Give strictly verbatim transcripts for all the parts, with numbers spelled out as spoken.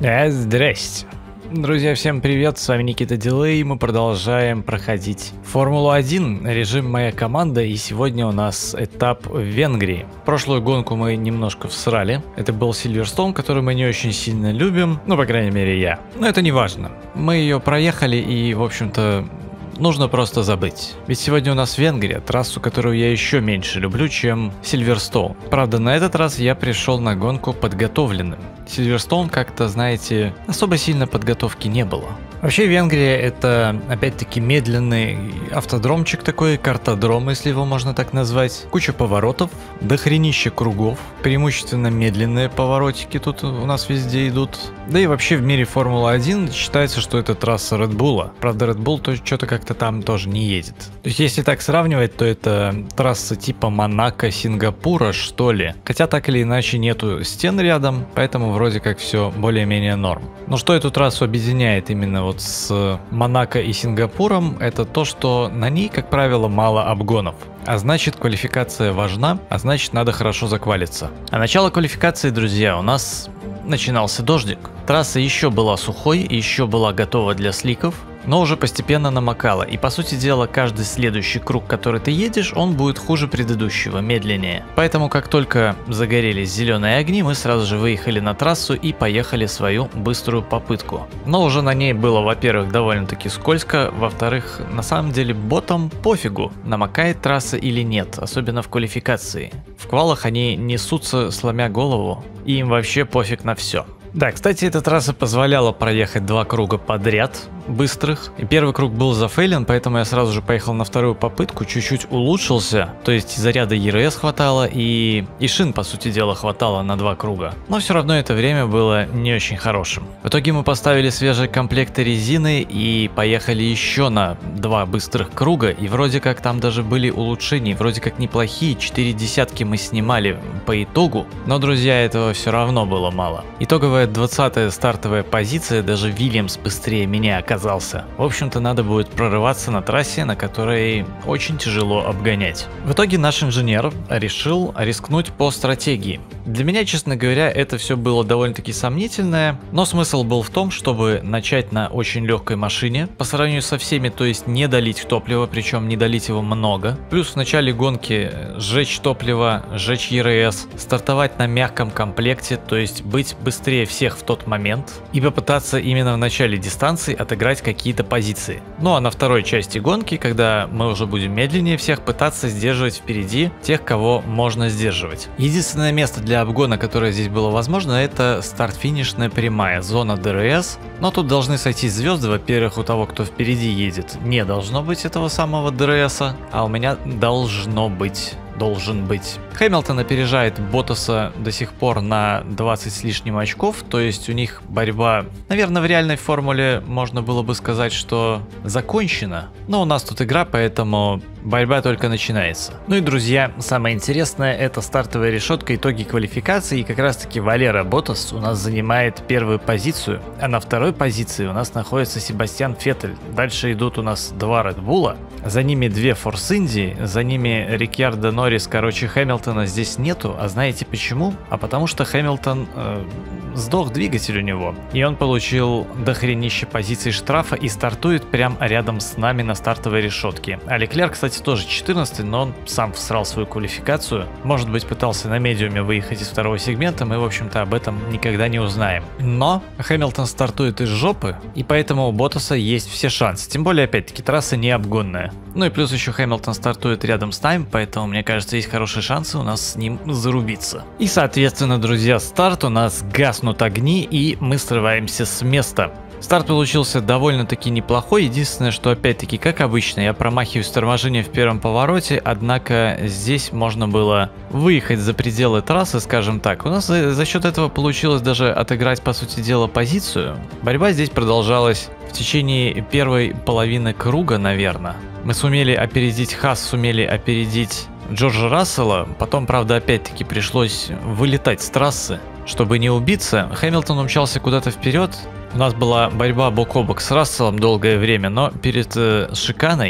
Э, здрасте. Друзья, всем привет, с вами Никита Дилей, мы продолжаем проходить Формулу один, режим «Моя команда», и сегодня у нас этап в Венгрии. Прошлую гонку мы немножко всрали, это был Сильверстоун, который мы не очень сильно любим, ну, по крайней мере, я. Но это не важно, мы ее проехали и, в общем-то, нужно просто забыть. Ведь сегодня у нас Венгрия, трассу, которую я еще меньше люблю, чем Сильверстоун. Правда, на этот раз я пришел на гонку подготовленным. Сильверстоун, как-то, знаете, особо сильно подготовки не было. Вообще Венгрия это, опять-таки, медленный автодромчик такой, картодром, если его можно так назвать. Куча поворотов, дохренище кругов, преимущественно медленные поворотики тут у нас везде идут. Да и вообще в мире Формула один считается, что это трасса Red Bull. Правда, Red Bull то что-то как-то там тоже не едет. То есть если так сравнивать, то это трасса типа Монако, Сингапура, что ли. Хотя так или иначе нету стен рядом, поэтому вроде как все более-менее норм. Но что эту трассу объединяет именно вот с Монако и Сингапуром, это то, что на ней, как правило, мало обгонов. А значит, квалификация важна, а значит, надо хорошо заквалиться. А начало квалификации, друзья, у нас начинался дождик. Трасса еще была сухой, еще была готова для сликов, но уже постепенно намокала, и по сути дела каждый следующий круг, который ты едешь, он будет хуже предыдущего, медленнее. Поэтому как только загорелись зеленые огни, мы сразу же выехали на трассу и поехали свою быструю попытку. Но уже на ней было, во-первых, довольно-таки скользко, во-вторых, на самом деле ботам пофигу, намокает трасса или нет, особенно в квалификации. В квалах они несутся сломя голову, и им вообще пофиг на все. Да, кстати, эта трасса позволяла проехать два круга подряд, быстрых. И первый круг был зафейлен, поэтому я сразу же поехал на вторую попытку, чуть-чуть улучшился. То есть заряда и эр эс хватало, и, и шин, по сути дела, хватало на два круга. Но все равно это время было не очень хорошим. В итоге мы поставили свежие комплекты резины и поехали еще на два быстрых круга. И вроде как там даже были улучшения, вроде как неплохие. Четыре десятки мы снимали по итогу. Но, друзья, этого все равно было мало. Итоговая двадцатая стартовая позиция, даже Вильямс быстрее меня оказался. В общем-то, надо будет прорываться на трассе, на которой очень тяжело обгонять. В итоге наш инженер решил рискнуть по стратегии. Для меня, честно говоря, это все было довольно-таки сомнительное, но смысл был в том, чтобы начать на очень легкой машине, по сравнению со всеми, то есть не долить топливо, причем не долить его много. Плюс в начале гонки сжечь топливо, сжечь и эр эс, стартовать на мягком комплекте, то есть быть быстрее всех в тот момент и попытаться именно в начале дистанции отыграть какие-то позиции. Ну а на второй части гонки, когда мы уже будем медленнее всех, пытаться сдерживать впереди тех, кого можно сдерживать. Единственное место для обгона, которое здесь было возможно, это старт-финишная прямая, зона дэ эр эс. Но тут должны сойтись звезды. Во-первых, у того, кто впереди едет, не должно быть этого самого дэ эр эс, а у меня должно быть. Должен быть. Хэмилтон опережает Боттаса до сих пор на двадцать с лишним очков, то есть у них борьба, наверное, в реальной формуле можно было бы сказать, что закончена. Но у нас тут игра, поэтому борьба только начинается. Ну и, друзья, самое интересное — это стартовая решетка, итоги квалификации, и как раз таки Валера Боттас у нас занимает первую позицию, а на второй позиции у нас находится Себастьян Феттель. Дальше идут у нас два Red Bull, за ними две Форс Инди, за ними Рикьярдо Норрис. Короче, Хэмилтона здесь нету, а знаете почему? А потому что Хэмилтон э, сдох двигатель у него, и он получил дохренище позиций штрафа и стартует прям рядом с нами на стартовой решетке. А Леклер, кстати, тоже четырнадцатый, но он сам всрал свою квалификацию. Может быть, пытался на медиуме выехать из второго сегмента, мы, в общем-то, об этом никогда не узнаем. Но Хэмилтон стартует из жопы, и поэтому у Боттаса есть все шансы. Тем более, опять-таки, трасса не обгонная. Ну и плюс еще Хэмилтон стартует рядом с нами, поэтому, мне кажется, есть хорошие шансы у нас с ним зарубиться. И, соответственно, друзья, старт, у нас гаснут огни, и мы срываемся с места. Старт получился довольно-таки неплохой, единственное, что опять-таки, как обычно, я промахиваюсь торможение в первом повороте, однако здесь можно было выехать за пределы трассы, скажем так. У нас за, за счет этого получилось даже отыграть, по сути дела, позицию. Борьба здесь продолжалась в течение первой половины круга, наверное. Мы сумели опередить Хас, сумели опередить Джорджа Рассела, потом, правда, опять-таки пришлось вылетать с трассы, чтобы не убиться. Хэмилтон умчался куда-то вперед. У нас была борьба бок о бок с Расселом долгое время, но перед э, шиканой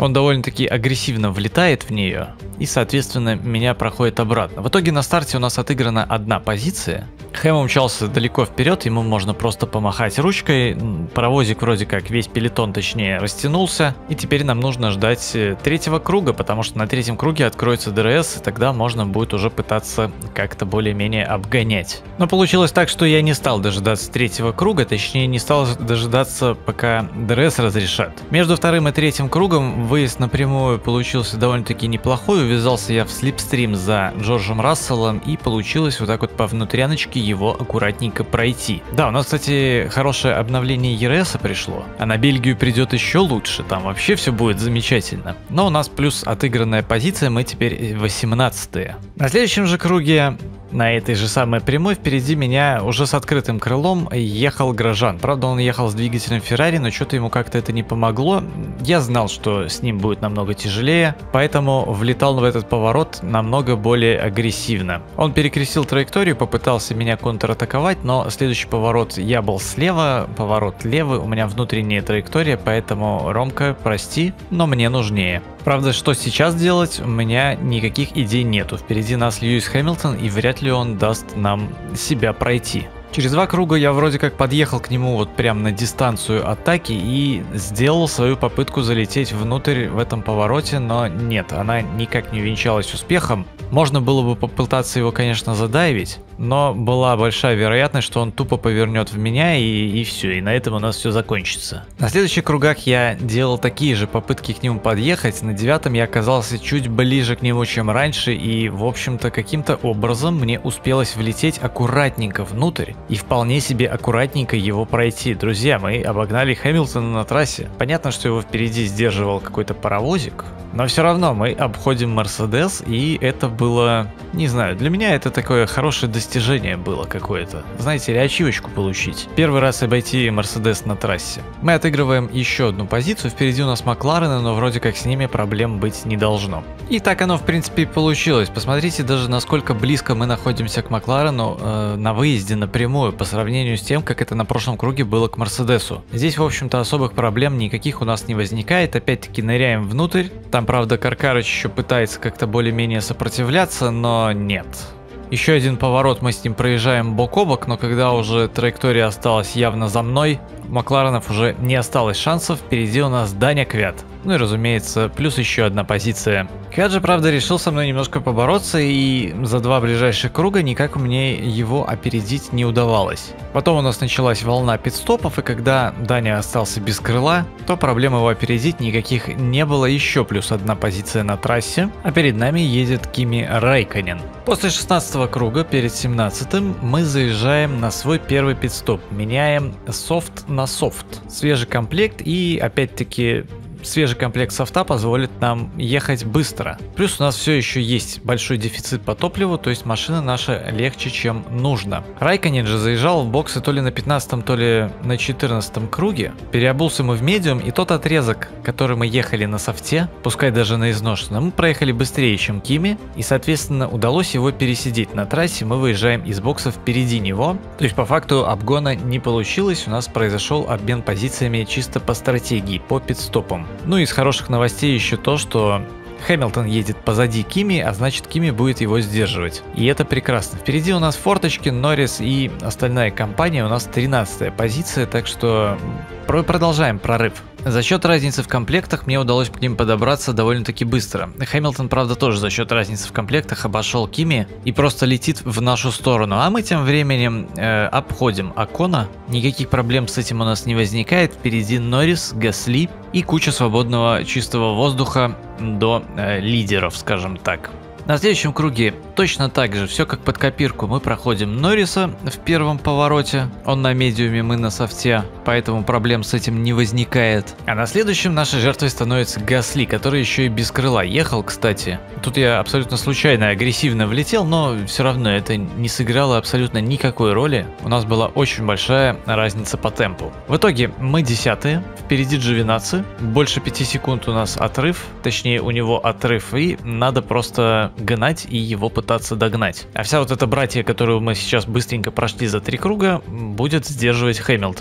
Он довольно-таки агрессивно влетает в нее и, соответственно, меня проходит обратно. В итоге на старте у нас отыграна одна позиция. Хэм умчался далеко вперед, ему можно просто помахать ручкой. Паровозик вроде как весь пелетон, точнее, растянулся. И теперь нам нужно ждать третьего круга, потому что на третьем круге откроется ДРС, и тогда можно будет уже пытаться как-то более-менее обгонять. Но получилось так, что я не стал дожидаться третьего круга, точнее не стал дожидаться, пока ДРС разрешат. Между вторым и третьим кругом выезд напрямую получился довольно-таки неплохой. Увязался я в слипстрим за Джорджем Расселом, и получилось вот так вот по внутряночке его аккуратненько пройти. Да, у нас, кстати, хорошее обновление и эр эс пришло, а на Бельгию придет еще лучше, там вообще все будет замечательно. Но у нас плюс отыгранная позиция, мы теперь восемнадцатые. На следующем же круге, на этой же самой прямой, впереди меня уже с открытым крылом ехал Грожан. Правда, он ехал с двигателем Феррари, но что-то ему как-то это не помогло. Я знал, что с ним будет намного тяжелее, поэтому влетал в этот поворот намного более агрессивно. Он перекрестил траекторию, попытался меня контратаковать, но следующий поворот я был слева, поворот левый, у меня внутренняя траектория, поэтому, Ромка, прости, но мне нужнее. Правда, что сейчас делать, у меня никаких идей нету. Впереди нас Льюис Хэмилтон, и вряд ли он даст нам себя пройти. Через два круга я вроде как подъехал к нему вот прям на дистанцию атаки и сделал свою попытку залететь внутрь в этом повороте, но нет, она никак не увенчалась успехом. Можно было бы попытаться его, конечно, задайвить, но была большая вероятность, что он тупо повернет в меня, и, и все, и на этом у нас все закончится. На следующих кругах я делал такие же попытки к нему подъехать. На девятом я оказался чуть ближе к нему, чем раньше, и, в общем-то, каким-то образом мне успелось влететь аккуратненько внутрь и вполне себе аккуратненько его пройти. Друзья, мы обогнали Хэмилтона на трассе. Понятно, что его впереди сдерживал какой-то паровозик, но все равно мы обходим Мерседес, и это было, не знаю, для меня это такое хорошее достижение было какое-то. Знаете ли, ачивочку получить. Первый раз обойти Мерседес на трассе. Мы отыгрываем еще одну позицию, впереди у нас Макларены, но вроде как с ними проблем быть не должно. И так оно в принципе и получилось. Посмотрите даже насколько близко мы находимся к Макларену э, на выезде напрямую по сравнению с тем, как это на прошлом круге было к Мерседесу. Здесь в общем-то особых проблем никаких у нас не возникает, опять-таки ныряем внутрь. Там правда Каркарыч еще пытается как-то более-менее сопротивляться, но нет. Еще один поворот, мы с ним проезжаем бок о бок, но когда уже траектория осталась явно за мной, у Макларенов уже не осталось шансов, впереди у нас Даня Квят. Ну и разумеется, плюс еще одна позиция. Квят же, правда, решил со мной немножко побороться, и за два ближайших круга никак мне его опередить не удавалось. Потом у нас началась волна пит-стопов, и когда Даня остался без крыла, то проблем его опередить никаких не было. Еще плюс одна позиция на трассе, а перед нами едет Кими Рэйкконен. После шестнадцатого круга, перед семнадцатым, мы заезжаем на свой первый пит-стоп, меняем софт на софт. Свежий комплект, и опять-таки свежий комплект софта позволит нам ехать быстро. Плюс у нас все еще есть большой дефицит по топливу, то есть машина наша легче, чем нужно. Рэйкконен же заезжал в боксы то ли на пятнадцатом, то ли на четырнадцатом круге. Переобулся мы в медиум, и тот отрезок, который мы ехали на софте, пускай даже на изношенном, мы проехали быстрее, чем Кими, и соответственно удалось его пересидеть на трассе. Мы выезжаем из бокса впереди него, то есть по факту обгона не получилось, у нас произошел обмен позициями чисто по стратегии, по пит-стопам. Ну и из хороших новостей еще то, что Хэмилтон едет позади Кими, а значит Кими будет его сдерживать. И это прекрасно. Впереди у нас форточки, Норрис и остальная компания, у нас тринадцатая позиция, так что продолжаем прорыв. За счет разницы в комплектах мне удалось к ним подобраться довольно-таки быстро. Хэмилтон, правда, тоже за счет разницы в комплектах обошел Кими и просто летит в нашу сторону. А мы тем временем э, обходим Окона. Никаких проблем с этим у нас не возникает. Впереди Норрис, Гасли и куча свободного чистого воздуха до э, лидеров, скажем так. На следующем круге точно так же, все как под копирку, мы проходим Норриса в первом повороте, он на медиуме, мы на софте, поэтому проблем с этим не возникает. А на следующем нашей жертвой становится Гасли, который еще и без крыла ехал, кстати. Тут я абсолютно случайно агрессивно влетел, но все равно это не сыграло абсолютно никакой роли, у нас была очень большая разница по темпу. В итоге мы десятые, впереди Джовинаци, больше пяти секунд у нас отрыв, точнее у него отрыв, и надо просто гнать и его пытаться догнать. А вся вот эта братья, которую мы сейчас быстренько прошли за три круга, будет сдерживать Хэмилтона, я надеюсь.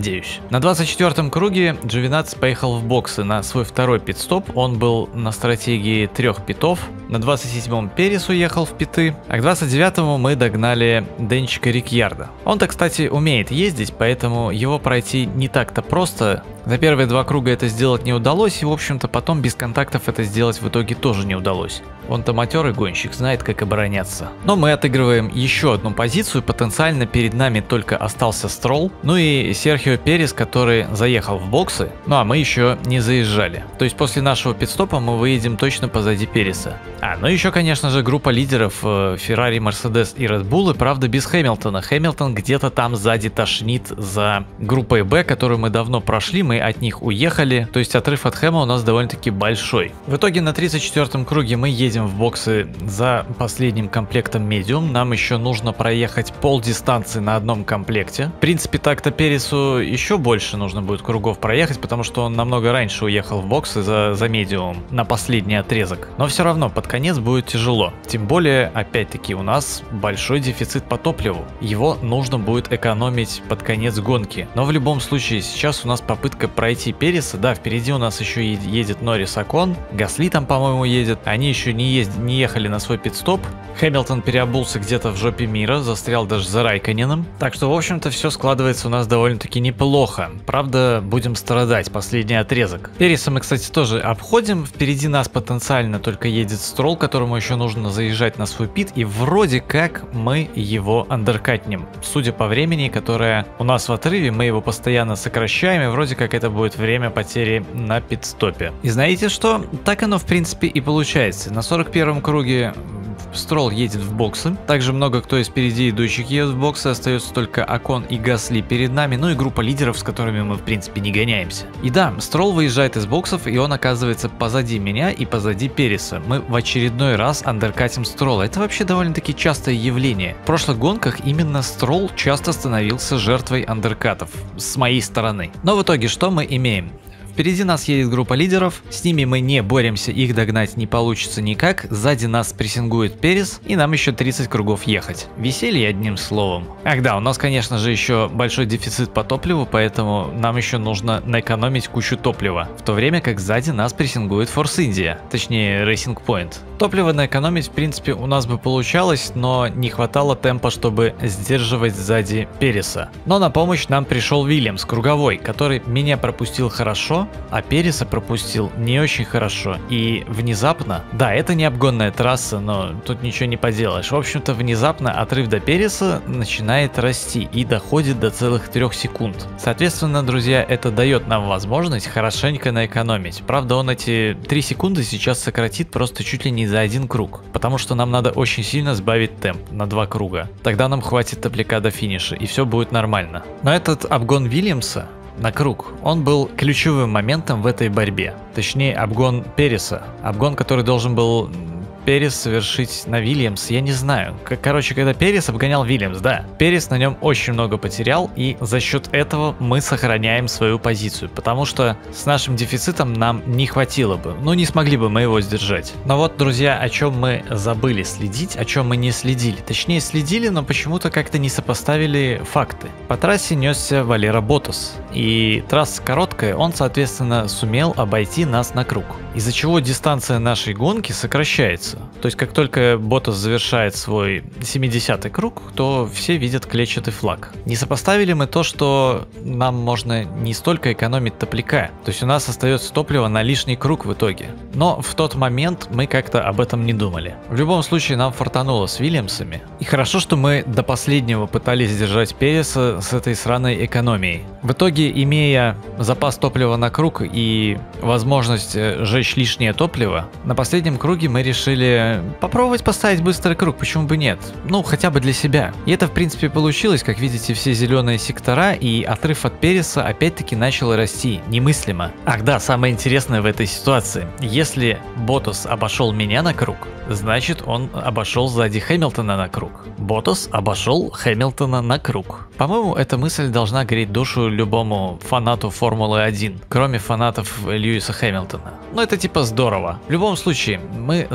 надеюсь. На двадцать четвёртом круге Джовинатс поехал в боксы на свой второй пит-стоп. Он был на стратегии трех питов. На двадцать седьмом Перес уехал в питы, а к двадцать девятому мы догнали Денчика Рикьярда. Он-то, кстати, умеет ездить, поэтому его пройти не так-то просто. За первые два круга это сделать не удалось, и в общем-то потом без контактов это сделать в итоге тоже не удалось. Он-то матерый гонщик, знает, как обороняться. Но мы отыгрываем еще одну позицию, потенциально перед нами только остался Стролл, ну и Серхио Перес, который заехал в боксы, ну а мы еще не заезжали. То есть после нашего пит-стопа мы выедем точно позади Переса. А, ну еще, конечно же, группа лидеров Феррари, Мерседес и Red Bull, и правда без Хэмилтона. Хэмилтон где-то там сзади тошнит за группой Б, которую мы давно прошли, мы от них уехали, то есть отрыв от Хэма у нас довольно-таки большой. В итоге на тридцать четвёртом круге мы едем в боксы за последним комплектом медиум, нам еще нужно проехать пол дистанции на одном комплекте. В принципе, так-то Пересу еще больше нужно будет кругов проехать, потому что он намного раньше уехал в боксы за, за медиум на последний отрезок. Но все равно под конец будет тяжело. Тем более, опять-таки, у нас большой дефицит по топливу. Его нужно будет экономить под конец гонки. Но в любом случае, сейчас у нас попытка пройти Переса. Да, впереди у нас еще едет Норрис, Окон, Гасли там, по-моему, едет. Они еще не, езд... не ехали на свой пит-стоп. Хэмилтон переобулся где-то в жопе мира, застрял даже за Райконеном. Так что, в общем-то, все складывается у нас довольно-таки неплохо. Правда, будем страдать последний отрезок. Переса мы, кстати, тоже обходим. Впереди нас потенциально только едет Стролл, которому еще нужно заезжать на свой пит. И вроде как мы его андеркатнем. Судя по времени, которое у нас в отрыве, мы его постоянно сокращаем. И вроде как это будет время потери на пит-стопе. И знаете что? Так оно, в принципе, и получается. На сорок первом круге Стролл едет в боксы. Также много кто из впереди идущих едет в боксы. Остается только Окон и Гасли перед нами. Ну и группа лидеров, с которыми мы, в принципе, не гоняемся. И да, Стролл выезжает из боксов, и он оказывается позади меня и позади Переса. Мы в очередной раз андеркатим Стролла. Это вообще довольно-таки частое явление. В прошлых гонках именно Стролл часто становился жертвой андеркатов с моей стороны. Но в итоге что мы имеем? Впереди нас едет группа лидеров, с ними мы не боремся, их догнать не получится никак, сзади нас прессингует Перес, и нам еще тридцать кругов ехать. Веселье, одним словом. Ах да, у нас, конечно же, еще большой дефицит по топливу, поэтому нам еще нужно наэкономить кучу топлива, в то время как сзади нас прессингует Force India, точнее Racing Point. Топливо наэкономить, в принципе, у нас бы получалось, но не хватало темпа, чтобы сдерживать сзади Переса. Но на помощь нам пришел Вильямс, круговой, который меня пропустил хорошо, а Переса пропустил не очень хорошо. И внезапно, да, это не обгонная трасса, но тут ничего не поделаешь. В общем-то, внезапно отрыв до Переса начинает расти и доходит до целых трех секунд. Соответственно, друзья, это дает нам возможность хорошенько наэкономить. Правда, он эти три секунды сейчас сократит просто чуть ли не за один круг, потому что нам надо очень сильно сбавить темп на два круга. Тогда нам хватит топляка до финиша, и все будет нормально. Но этот обгон Вильямса на круг, он был ключевым моментом в этой борьбе. Точнее, обгон Переса. Обгон, который должен был Перес совершить на Вильямс, я не знаю. Короче, когда Перес обгонял Вильямс, да, Перес на нем очень много потерял, и за счет этого мы сохраняем свою позицию, потому что с нашим дефицитом нам не хватило бы, ну не смогли бы мы его сдержать. Но вот, друзья, о чем мы забыли следить, о чем мы не следили. Точнее, следили, но почему-то как-то не сопоставили факты. По трассе несся Валера Ботас, и трасса короткая, он, соответственно, сумел обойти нас на круг, из-за чего дистанция нашей гонки сокращается. То есть, как только Ботас завершает свой семидесятый круг, то все видят клетчатый флаг. Не сопоставили мы то, что нам можно не столько экономить топляка, то есть у нас остается топливо на лишний круг в итоге. Но в тот момент мы как-то об этом не думали. В любом случае, нам фартануло с Вильямсами. И хорошо, что мы до последнего пытались сдержать Переса с этой сраной экономией. В итоге, имея запас топлива на круг и возможность сжечь лишнее топливо, на последнем круге мы решили попробовать поставить быстрый круг, почему бы нет? Ну, хотя бы для себя. И это, в принципе, получилось, как видите, все зеленые сектора, и отрыв от Переса опять-таки начал расти. Немыслимо. Ах да, самое интересное в этой ситуации. Если Ботас обошел меня на круг, значит, он обошел сзади Хэмилтона на круг. Ботас обошел Хэмилтона на круг. По-моему, эта мысль должна греть душу любому фанату Формулы один, кроме фанатов Льюиса Хэмилтона. Ну, это типа здорово. В любом случае, мы завершаем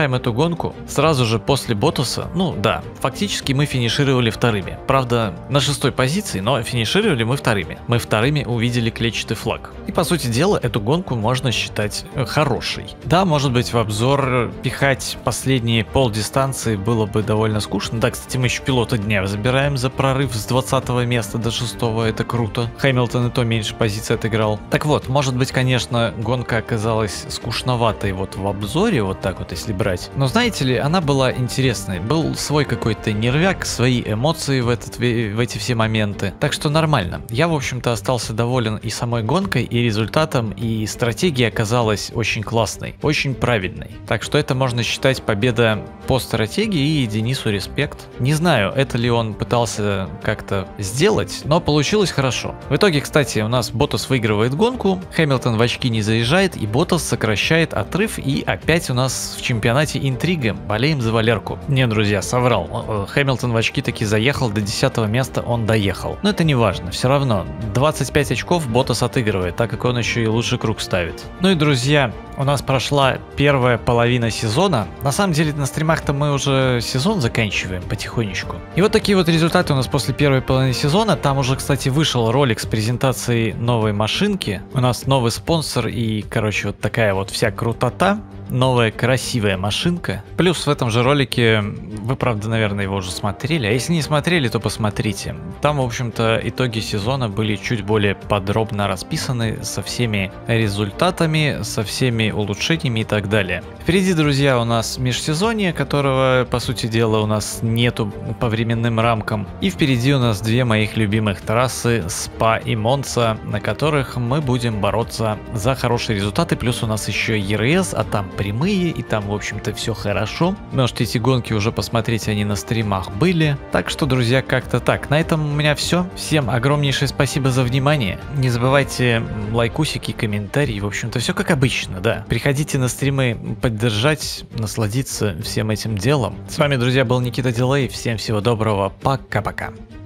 завершаем эту гонку сразу же после Ботаса. Ну да, фактически мы финишировали вторыми. Правда, на шестой позиции, но финишировали мы вторыми. Мы вторыми увидели клетчатый флаг. И по сути дела, эту гонку можно считать хорошей. Да, может быть, в обзор пихать последние полдистанции было бы довольно скучно. Да, кстати, мы еще пилота дня забираем за прорыв с двадцатого места до шестого. Это круто. Хэмилтон и то меньше позиций отыграл. Так вот, может быть, конечно, гонка оказалась скучноватой вот в обзоре, вот так вот если брать. Но знаете ли, она была интересной. Был свой какой-то нервяк, свои эмоции в, этот, в эти все моменты. Так что нормально. Я, в общем-то, остался доволен и самой гонкой, и результатом, и стратегия оказалась очень классной, очень правильной. Так что это можно считать победа по стратегии, и Денису респект. Не знаю, это ли он пытался как-то сделать, но получилось хорошо. В итоге, кстати, у нас Ботас выигрывает гонку, Хэмилтон в очки не заезжает, и Ботас сокращает отрыв, и опять у нас в чемпионате интрига. Болеем за Валерку. Не, друзья, соврал. Хэмилтон в очки таки заехал, до десятого места он доехал. Но это не важно, все равно. двадцать пять очков Ботас отыгрывает, так как он еще и лучший круг ставит. Ну и, друзья, у нас прошла первая половина сезона. На самом деле на стримах-то мы уже сезон заканчиваем потихонечку. И вот такие вот результаты у нас после первой половины сезона. Там уже, кстати, вышел ролик с презентацией новой машинки. У нас новый спонсор и, короче, вот такая вот вся крутота. Новая красивая машинка. Плюс в этом же ролике, вы, правда, наверное, его уже смотрели, а если не смотрели, то посмотрите. Там, в общем-то, итоги сезона были чуть более подробно расписаны со всеми результатами, со всеми улучшениями и так далее. Впереди, друзья, у нас межсезонье, которого, по сути дела, у нас нету по временным рамкам. И впереди у нас две моих любимых трассы, Спа и Монца, на которых мы будем бороться за хорошие результаты. Плюс у нас еще ЕРС, а там прямые, и там, в общем-то, все хорошо. Можете эти гонки уже посмотреть, они на стримах были. Так что, друзья, как-то так. На этом у меня все. Всем огромнейшее спасибо за внимание. Не забывайте лайкусики, комментарии. В общем-то, все как обычно, да. Приходите на стримы поддержать, насладиться всем этим делом. С вами, друзья, был Никита Дилей. Всем всего доброго. Пока-пока.